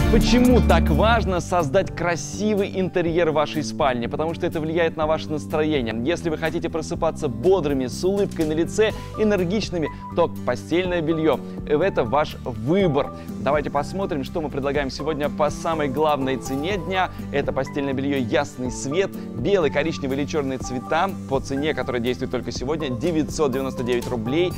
Почему так важно создать красивый интерьер вашей спальни? Потому что это влияет на ваше настроение. Если вы хотите просыпаться бодрыми, с улыбкой на лице, энергичными, то постельное белье – это ваш выбор. Давайте посмотрим, что мы предлагаем сегодня по самой главной цене дня. Это постельное белье «Ясный свет», белый, коричневый или черный цвета по цене, которая действует только сегодня, 999 рублей,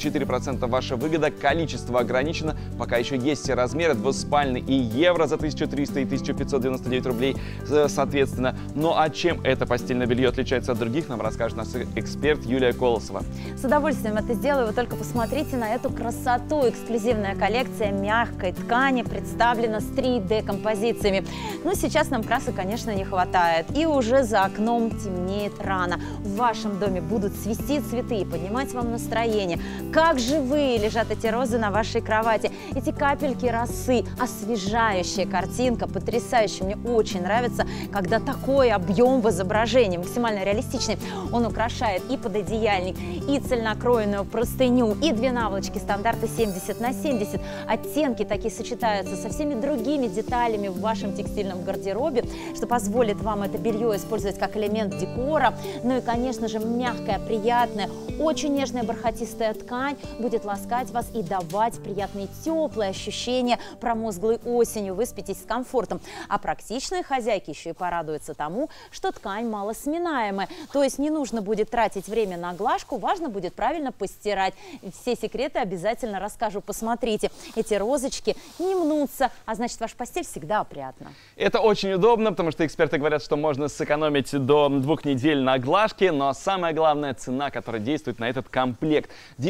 44% ваша выгода, количество ограничено, пока еще есть все размеры, двуспальный и евро за 1300 и 1599 рублей, соответственно. Ну а чем это постельное белье отличается от других, нам расскажет наш эксперт Юлия Колосова. С удовольствием это сделаю, вы только посмотрите на эту красоту. Эксклюзивная коллекция мягкой ткани представлена с 3D-композициями. Но сейчас нам красок, конечно, не хватает. И уже за окном темнеет рано. В вашем доме будут цвести цветы и поднимать вам настроение. Как живые лежат эти розы на вашей кровати. Эти капельки росы, освежающая картинка, потрясающая. Мне очень нравится, когда такой объем в изображении, максимально реалистичный. Он украшает и пододеяльник, и цельнокроенную простыню, и две наволочки стандарта 70 на 70. Оттенки такие сочетаются со всеми другими деталями в вашем текстильном гардеробе, что позволит вам это белье использовать как элемент декора. Ну и, конечно же, мягкая, приятная, очень нежная бархатистая ткань будет ласкать вас и давать приятные теплые ощущения промозглой осенью. Вы спитесь с комфортом. А практичные хозяйки еще и порадуются тому, что ткань малосминаемая. То есть не нужно будет тратить время на глажку, важно будет правильно постирать. Все секреты обязательно расскажу. Посмотрите, эти розочки не мнутся, а значит, ваша постель всегда опрятна. Это очень удобно, потому что эксперты говорят, что можно сэкономить до 2 недель на глажке, но самая главная цена, которая действует на этот комплект.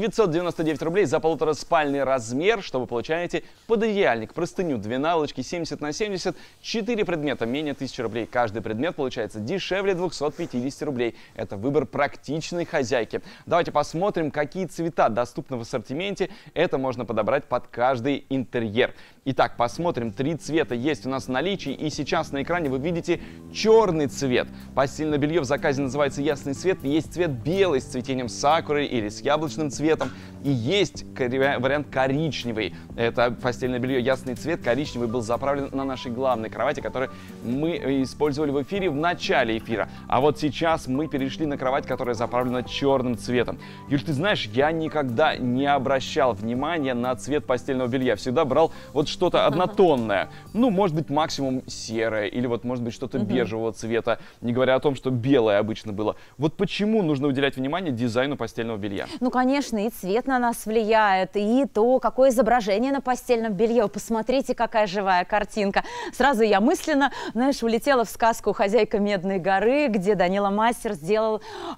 999 рублей за полутораспальный размер, что вы получаете пододеяльник, простыню, две наволочки 70 на 70, 4 предмета, менее 1000 рублей. Каждый предмет получается дешевле 250 рублей. Это выбор практичной хозяйки. Давайте посмотрим, какие цвета доступны в ассортименте. Это можно подобрать под каждый интерьер. Итак, посмотрим. 3 цвета есть у нас в наличии. И сейчас на экране вы видите черный цвет. Постельное белье в заказе называется «Ясный свет». Есть цвет белый с цветением сакуры или с яблочным цветом. И есть вариант коричневый. Это постельное белье «Ясный цвет». Коричневый был заправлен на нашей главной кровати, которую мы использовали в эфире в начале эфира. А вот сейчас мы перешли на кровать, которая заправлена черным цветом. Юль, ты знаешь, я никогда не обращал внимания на цвет постельного белья. Всегда брал вот что-то однотонное. Ну, может быть, максимум серое или вот, может быть, что-то бежевого цвета, не говоря о том, что белое обычно было. Вот почему нужно уделять внимание дизайну постельного белья? Ну, конечно, и цвет на нас влияет, и то, какое изображение на постельном белье. Посмотрите, какая живая картинка. Сразу я мысленно, знаешь, улетела в сказку «Хозяйка Медной горы», где Данила Мастер сделал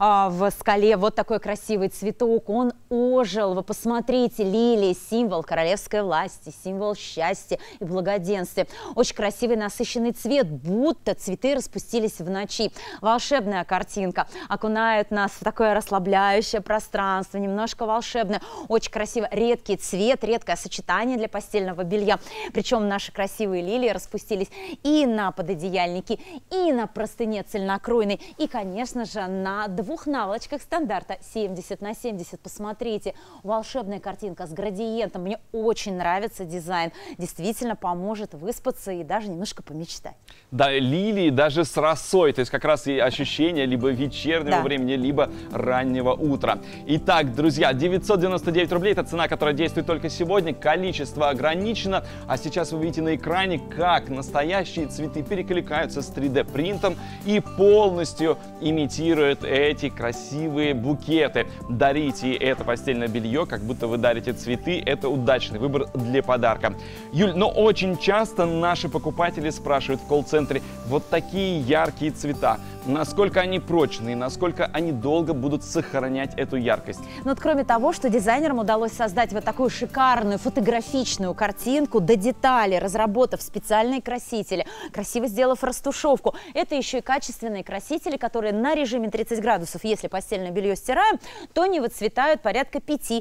в скале вот такой красивый цветок. Он ожил. Вы посмотрите, лилии, символ королевской власти, символ счастья и благоденствия. Очень красивый насыщенный цвет, будто цветы распустились в ночи. Волшебная картинка окунает нас в такое расслабляющее пространство, немножко волшебное, очень красиво. Редкий цвет, редкое сочетание для постельного белья. Причем наши красивые лилии распустились и на пододеяльнике, и на простыне цельнокроенной, и, конечно же, на 2 наволочках стандарта 70 на 70. Посмотрите, волшебная картинка с градиентом. Мне очень нравится дизайн. Действительно поможет выспаться и даже немножко помечтать. Да, лилии даже с росой, то есть как раз и ощущение либо вечернего времени, либо раннего утра. Итак, друзья, 999 рублей – это цена, которая действует только сегодня. Количество ограничено. А сейчас вы видите на экране, как настоящие цветы перекликаются с 3D-принтом и полностью имитируют эти красивые букеты. Дарите это постельное белье, как будто вы дарите цветы. Это удачный выбор для подарка. Юль, но очень часто наши покупатели спрашивают в колл-центре: вот такие яркие цвета, насколько они прочные, насколько они долго будут сохранять эту яркость? Ну вот кроме того, что дизайнерам удалось создать вот такую шикарную фотографичную картинку до деталей, разработав специальные красители, красиво сделав растушевку, это еще и качественные красители, которые на режиме 30 градусов, если постельное белье стираем, то не выцветают порядка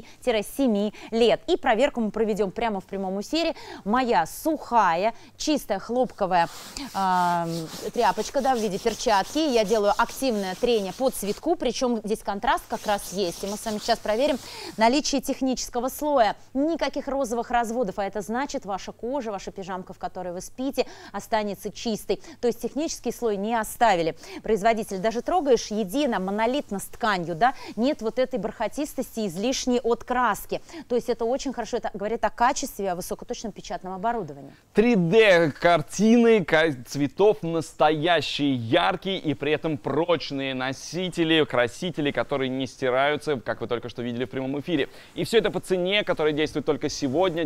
5-7 лет. И проверку мы проведем прямо в прямом эфире. Моя сухая, чистая хлопковая тряпочка, да, в виде перчатки. Я делаю активное трение по цветку, причем здесь контраст как раз есть. И мы с вами сейчас проверим наличие технического слоя. Никаких розовых разводов, а это значит, ваша кожа, ваши пижамка, в которой вы спите, останется чистой. То есть технический слой не оставили. Производитель, даже трогаешь едино, монолитно с тканью, да, нет вот этой бархатистости излишней от краски. То есть это очень хорошо, это говорит о качестве, о высокоточном печатном оборудовании. 3D-картины цветов настоящие, яркие и при этом прочные носители, красители, которые не стираются, как вы только что видели в прямом эфире. И все это по цене, которая действует только сегодня,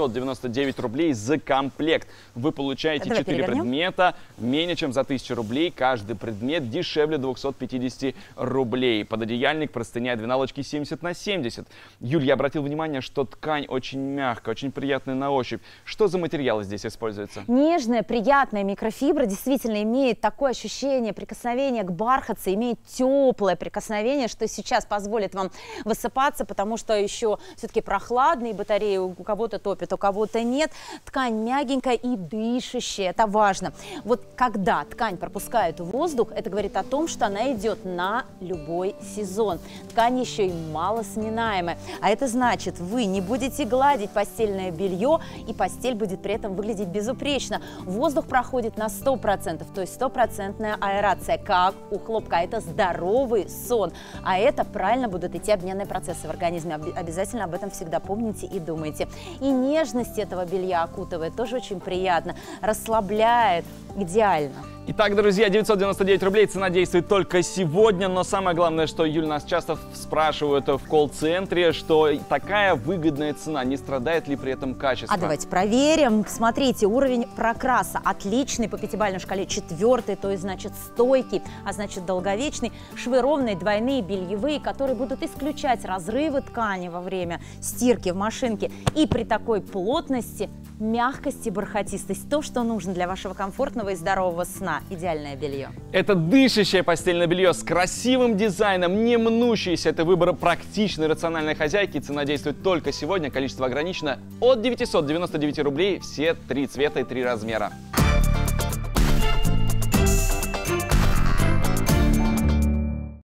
999 рублей за комплект. Вы получаете 4 предмета менее чем за 1000 рублей. Каждый предмет дешевле 250 рублей. Пододеяльник, простыня, две наволочки 70 на 70. Юль, я обратил внимание, что ткань очень мягкая, очень приятная на ощупь. Что за материалы здесь используются? Нежная, приятная микрофибра действительно имеет такое ощущение прикосновения к бархатцу, имеет теплое прикосновение, что сейчас позволит вам высыпаться, потому что еще все-таки прохладные батареи, у кого-то топит, у кого-то нет. Ткань мягенькая и дышащая, это важно. Вот когда ткань пропускает воздух, это говорит о том, что она идет на любой сезон. Ткань еще и мало сминаемая, а это значит, вы не будете гладить постельное белье, и постель будет при этом выглядеть безупречно. Воздух проходит на 100%, то есть 100% аэрация, как у хлопка. Это здоровый сон, а это правильно будут идти обменные процессы в организме. Обязательно об этом всегда помните и думайте. И нежность этого белья окутывает, тоже очень приятно, расслабляет, идеально. Итак, друзья, 999 рублей, цена действует только сегодня, но самое главное, что, Юль, нас часто спрашивают в колл-центре, что такая выгодная цена, не страдает ли при этом качество? А давайте проверим. Смотрите, уровень прокраса отличный, по пятибалльной шкале 4, то есть, значит, стойкий, а значит, долговечный. Швы ровные, двойные, бельевые, которые будут исключать разрывы ткани во время стирки в машинке. И при такой плотности, мягкости, бархатистость, то, что нужно для вашего комфортного и здорового сна. Идеальное белье. Это дышащее постельное белье с красивым дизайном, не мнущееся. Это выбор практичной, рациональной хозяйки. Цена действует только сегодня, количество ограничено. От 999 рублей, все 3 цвета и 3 размера.